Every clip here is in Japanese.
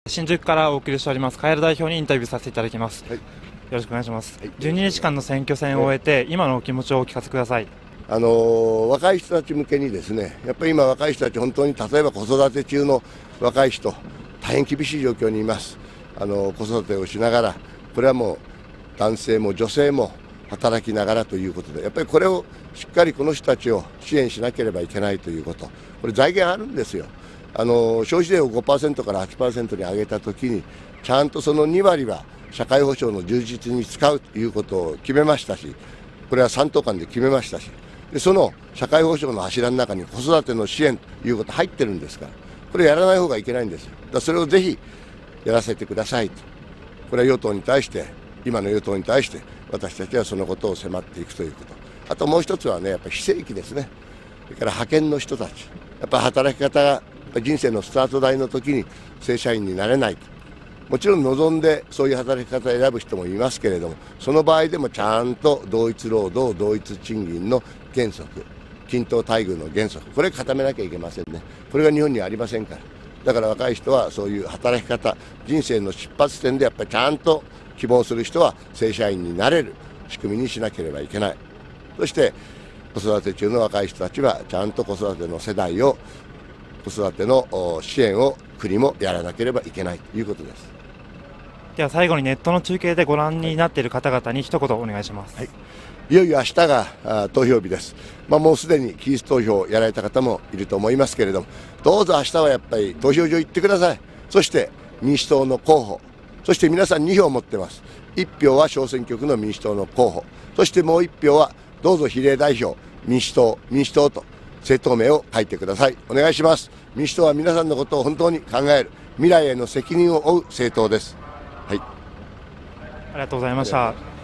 新宿からお送りしておりますカエル代表にインタビューさせていただきます、はい、よろしくお願いします、はい、12日間の選挙戦を終えて、今のお気持ちをお聞かせください。 若い人たち向けにですね、やっぱり今若い人たち本当に例えば子育て中の若い人大変厳しい状況にいます。子育てをしながら、これはもう男性も女性も働きながらということで、やっぱりこれをしっかりこの人たちを支援しなければいけないということ、これ財源あるんですよ。消費税を 5% から 8% に上げたときに、ちゃんとその2割は社会保障の充実に使うということを決めましたし、これは3党間で決めましたし、でその社会保障の柱の中に子育ての支援ということ入ってるんですから、これやらない方がいけないんですよ。だからそれをぜひやらせてくださいと、これは与党に対して、今の与党に対して、私たちはそのことを迫っていくということ、あともう一つはね、やっぱり非正規ですね、それから派遣の人たち、やっぱり働き方が人生のスタート台の時に正社員になれない、もちろん望んでそういう働き方を選ぶ人もいますけれども、その場合でもちゃんと同一労働同一賃金の原則、均等待遇の原則、これ固めなきゃいけませんね。これが日本にはありませんから。だから若い人はそういう働き方、人生の出発点でやっぱりちゃんと希望する人は正社員になれる仕組みにしなければいけない。そして子育て中の若い人たちはちゃんと子育ての世代を、子育ての支援を国もやらなければいけないということです。 では最後にネットの中継でご覧になっている方々に一言お願いします。 はい、いよいよ明日が投票日です。もうすでに期日投票をやられた方もいると思いますけれども、どうぞ明日はやっぱり投票所行ってください。そして民主党の候補、そして皆さん2票持ってます。1票は小選挙区の民主党の候補、そしてもう1票はどうぞ比例代表民主党と政党名を書いてください。お願いします。民主党は皆さんのことを本当に考える、未来への責任を負う政党です。はい、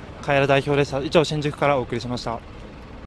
ありがとうございました。カエル代表でした。以上、新宿からお送りしました。